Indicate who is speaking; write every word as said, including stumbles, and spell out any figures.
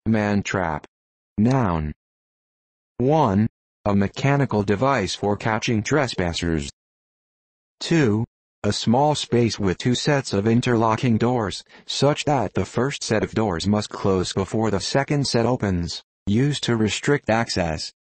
Speaker 1: Man-trap. Noun. one. A mechanical device for catching trespassers. two. A small space with two sets of interlocking doors, such that the first set of doors must close before the second set opens, used to restrict access.